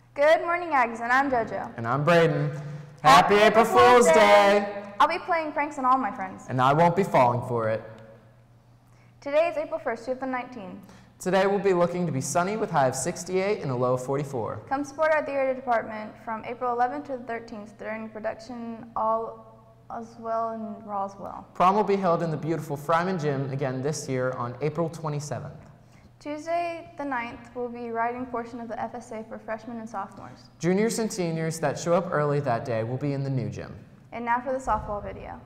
Good morning, Aggies, and I'm JoJo. And I'm Braden. Happy April Fool's Day! I'll be playing pranks on all my friends. And I won't be falling for it. Today is April 1st, 2019. Today we'll be looking to be sunny with a high of 68 and a low of 44. Come support our theater department from April 11th to the 13th during production All As Well and Roswell. Prom will be held in the beautiful Fryman Gym again this year on April 27th. Tuesday the 9th will be writing portion of the FSA for freshmen and sophomores. Juniors and seniors that show up early that day will be in the new gym. And now for the softball video.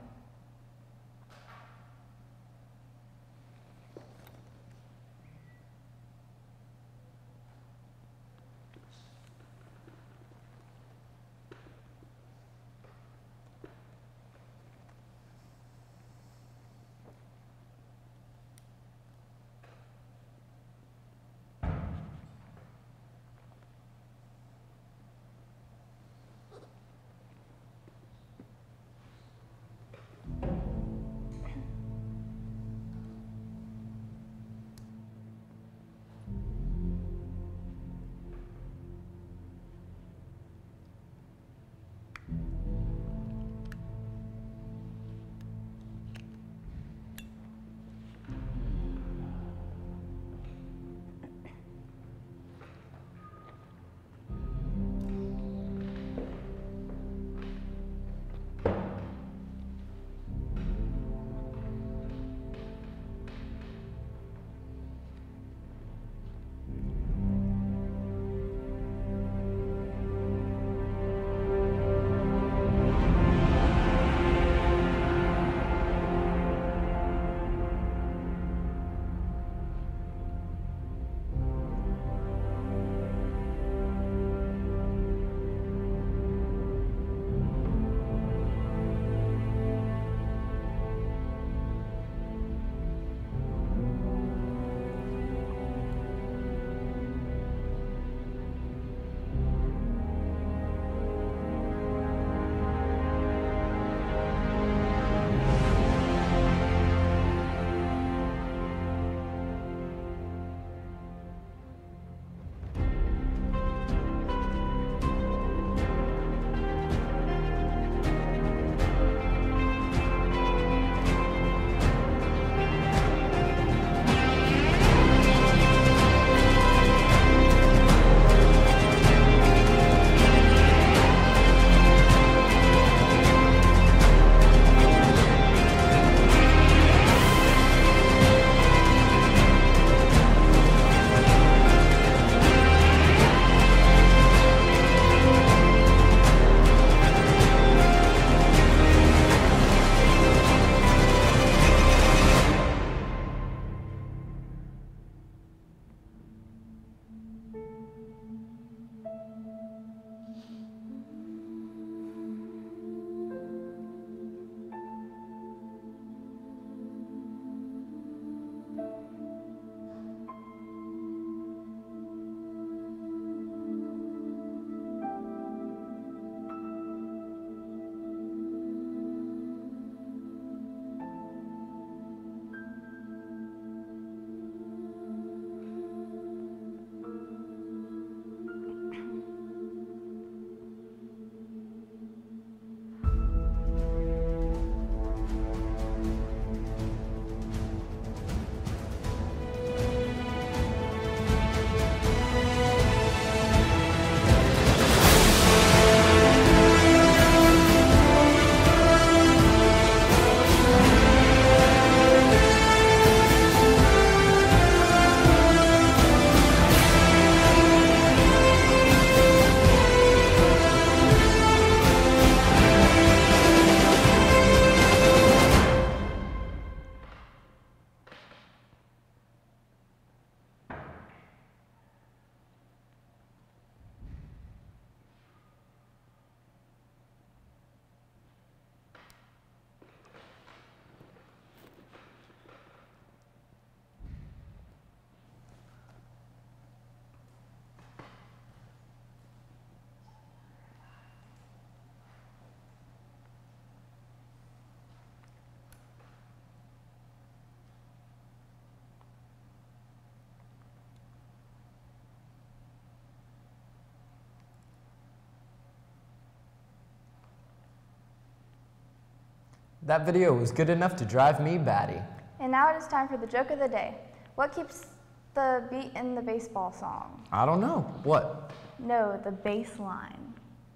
That video was good enough to drive me batty. And now it is time for the joke of the day. What keeps the beat in the baseball song? I don't know. What? No, the bass line.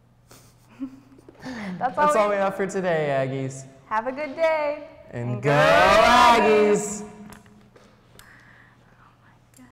That's That's all we have for today, Aggies. Have a good day. And go Aggies!